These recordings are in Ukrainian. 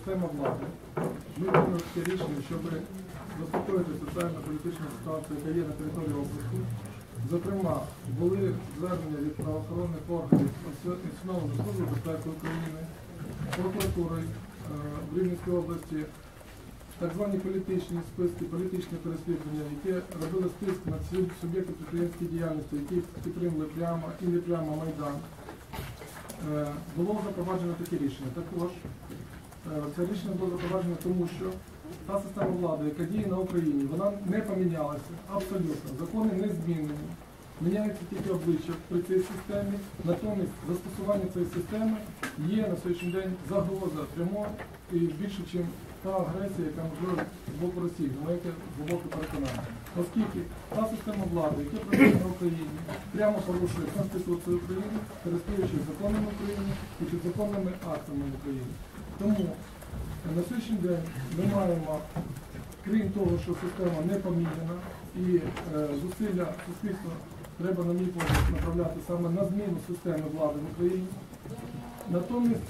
система влади. Ми прийняли таке рішення, щоб заспокоїти соціально-політичну ситуацію, яка є на території області. Зокрема, були звернення від правоохоронних органів Національної служби безпеки України, прокуратури в Рівненській області, так звані політичні списки, політичні переслідування, які робили список на суб'єкти підприємської діяльності, які підтримали прямо і не прямо Майдан. Було запроваджено таке рішення. Також це рішення було запроваджено тому, що та система влади, яка діє на Україні, вона не помінялася абсолютно. Закони не змінені. Міняється тільки обличчя при цій системі. Натомість застосування цієї системи є на сьогоднішній день загроза прямо і більше, ніж та агресія, яка можливо з боку Росії, на яке глибоке переконання. Оскільки та система влади, яка працює на Україні, прямо порушує Конституцію України, користуючись законами України і підзаконними актами України. Тому на сьогоднішній день ми маємо, крім того, що система не поміняна і зусилля суспільства треба, на мій погляд, направляти саме на зміну системи влади в Україні. Натомість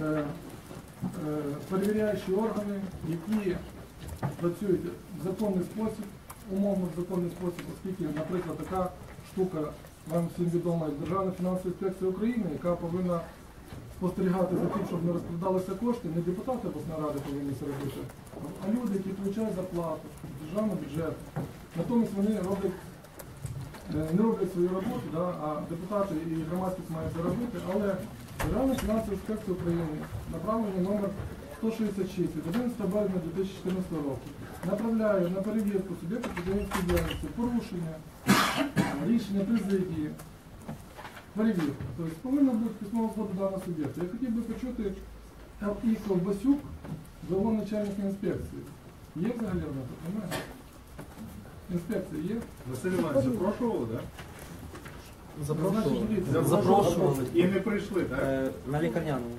перевіряючі органи, які працюють в законний спосіб, умовно в законний спосіб, оскільки, наприклад, така штука, вам всім відома, як Державна фінансова інспекція України, яка повинна спостерігати за тим, щоб не розкрадалися кошти, не депутати обласної ради повинні це робити, а люди, які отримують зарплату з державного бюджету. Натомість вони не роблять свою роботу, а депутати і громадськість мають це робити, але Державна фінансова інспекція України, направлення номер 166 від 11 березня 2014 року, направляє на перевірку суб'єкту підприємської діяльності порушення рішення президії, перевірку. Тобто повинна бути письмова згода даного суб'єкту. Я хотів би почути Л.І. Ковбасюк, головний начальник інспекції. Є взагалі вона тут? Немає? Інспекція є? Василь Іванович, запрошували, так? Запрошували. І не прийшли, так? На лікарняному.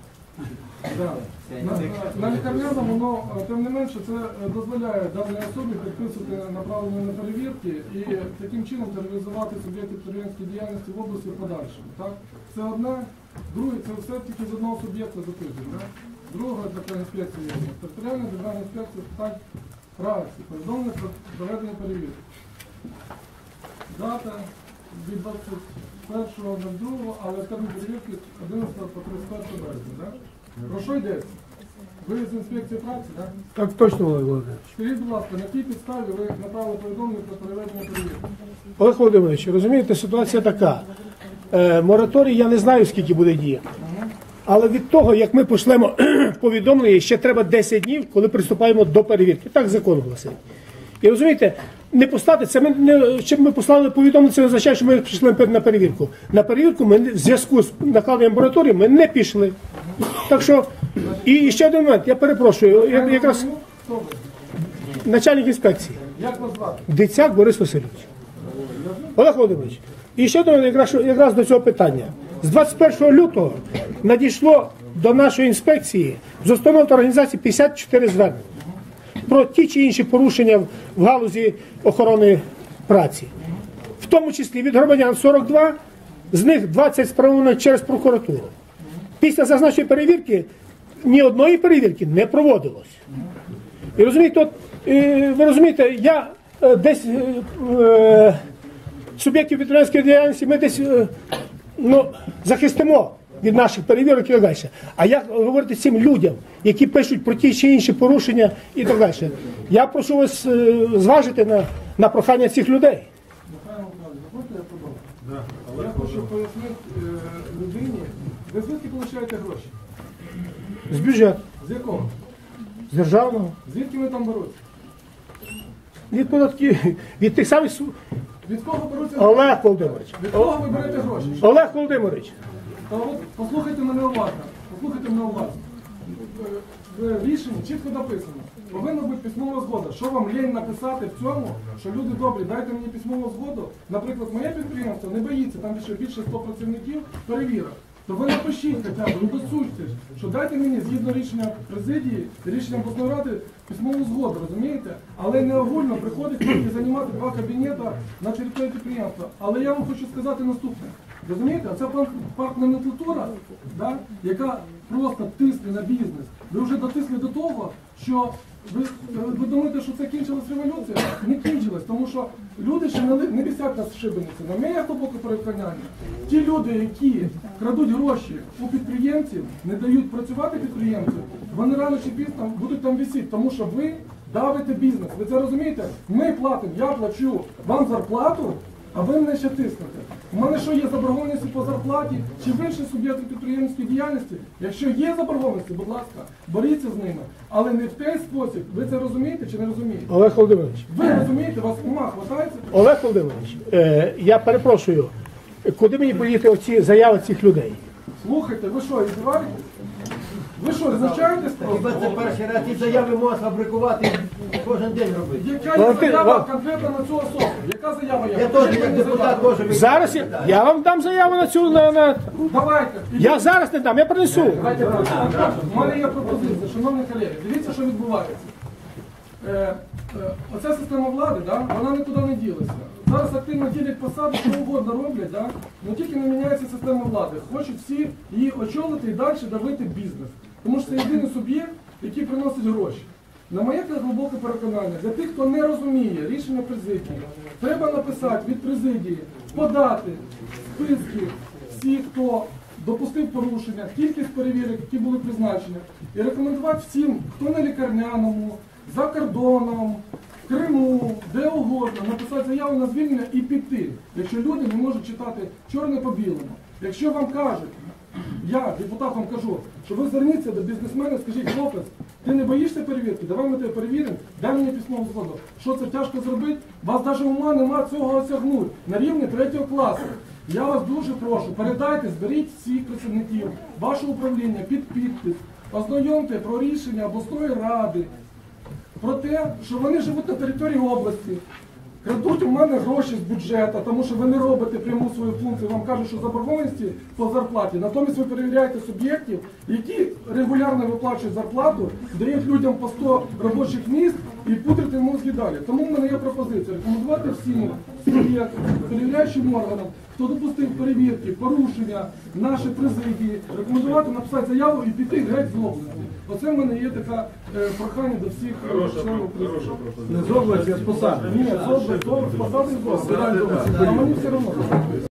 На лікарняному, але тим не менше це дозволяє даній особі підписувати направлення на перевірки і таким чином тероризувати суб'єкти підприємської діяльності в області в подальшому. Так? Це одне. Друге, це все тільки з одного суб'єкта за тиждень. Друга така інспекція є. Територіальна державна інспекція з питань праці, повідомлення про проведення перевірки. Дата від 21.02, але термін перевірки 11 по 31 березня. Так? Про що йдеться? Ви з інспекції праці, так? Так точно, Олег Володимирович. Скажіть, будь ласка, на якій підставі ви направили повідомлення про проведення перевірки? Олег Володимирович, розумієте, ситуація така. Мораторій я не знаю, скільки буде діяти. Але від того, як ми пошлемо повідомлення, ще треба 10 днів, коли приступаємо до перевірки. Так закон гласить. І розумієте, не послати, це щоб ми послали повідомлення, це не означає, що ми пішли на перевірку. На перевірку ми в зв'язку з накладенням мораторію ми не пішли. Так що, і ще один момент, я перепрошую, якраз начальник інспекції. Як вас звати? Дицяк Борис Васильович. Олег Володимирович, і ще до якраз до цього питання. З 21 лютого надійшло до нашої інспекції з установ та організацій 54 звернення про ті чи інші порушення в галузі охорони праці. В тому числі від громадян 42, з них 20 справлено через прокуратуру. Після зазначеної перевірки ні одної перевірки не проводилось. І розумієте, ви розумієте, я десь суб'єктів підприємської діяльності ми десь захистимо від наших перевірок і так далі. А як говорити цим людям, які пишуть про ті чи інші порушення і так далі? Я прошу вас зважити на прохання цих людей. Михайло Михайлович, дозвольте я продовжу. Я хочу пояснити людині, ви звідки отримуєте гроші? З бюджету. З якого? З державного. Звідки ви там берете? Від податків, від тих самих... Від кого беруться? Олег Володимирович. Від кого ви берете гроші? Олег Володимирович. Та от послухайте мене уважно. Послухайте мене уважно. В рішенні чітко написано. Повинна бути письмова згода. Що вам лінь написати в цьому, що люди добрі, дайте мені письмову згоду. Наприклад, моє підприємство не боїться, там більше 100 працівників, перевірок. то ви напишіть хоча б, ну досудьте, що дайте мені згідно рішення президії, рішення обласної ради письмову згоду, розумієте? Але не огульно приходить і займати 2 кабінети на території підприємства. Але я вам хочу сказати наступне. Розумієте, а це парк-номенклатура, да, яка просто тисне на бізнес. Ви вже дотисли до того, що ви думаєте, що це кінчилась революція? Не кінчилась, тому що люди ще не висять на шибениці. На мене глибоке переконання. Ті люди, які крадуть гроші у підприємців, не дають працювати підприємців, вони рано чи пізно будуть там висіти, тому що ви давите бізнес. Ви це розумієте? Ми платимо, я плачу вам зарплату, а ви мене ще тиснете. У мене що є заборгованості по зарплаті чи в інших суб'єктах підприємницької діяльності? Якщо є заборгованості, будь ласка, боріться з ними. Але не в той спосіб. Ви це розумієте чи не розумієте? Олег Володимирович, Ви розумієте, у вас ума хватається? Олег Володимирович, я перепрошую, куди мені поїхати оці заяви цих людей? Слухайте, ви що, іздіваєтесь? Ви що, знущаєтесь? Хіба це перший раз ці заяви можна фабрикувати і кожен день робити? Яка є заява конкретно на цю особу? Яка заява є? Я Покажіть теж як мені депутат заяву. теж Зараз я вам дам заяву на цю. Давайте. Я зараз не дам, я принесу. Давайте так. У мене є пропозиція, шановні колеги. Дивіться, що відбувається. Оця система влади, да, вона нікуди не ділася. Зараз активно ділять посади, що угодно роблять, да, але тільки не міняється система влади. Хочуть всі її очолити і далі давити бізнес. Тому що це єдиний суб'єкт, який приносить гроші. На моє глибоке переконання, для тих, хто не розуміє рішення президії, треба написати від президії, подати списки всіх, хто допустив порушення, кількість перевірок, які були призначені, і рекомендувати всім, хто на лікарняному, за кордоном, в Криму, де угодно, написати заяву на звільнення і піти, якщо люди не можуть читати чорне по білому. Якщо вам кажуть, я депутатам кажу, що ви зверніться до бізнесмена, скажіть, хлопець, ти не боїшся перевірки, давай ми тебе перевіримо, дай мені письмову згоду. Що це тяжко зробити? Вас навіть ума нема цього осягнути на рівні 3 класу. Я вас дуже прошу, передайте, зберіть всіх працівників, ваше управління під підпис, ознайомте про рішення обласної ради, про те, що вони живуть на території області, крадуть у мене гроші з бюджету, тому що ви не робите пряму свою функцію, вам кажуть, що заборгованості по зарплаті. Натомість ви перевіряєте суб'єктів, які регулярно виплачують зарплату, дають людям по 100 робочих місць і пудрите мозги далі. Тому в мене є пропозиція рекомендувати всім суб'єктам, перевіряючим органам, хто допустив перевірки, порушення нашої президії, рекомендувати написати заяву і піти геть з області. Оце в мене є таке прохання до всіх членів президії. Не з області, а з посади. Ні, з області, з посади з області. А мені все одно.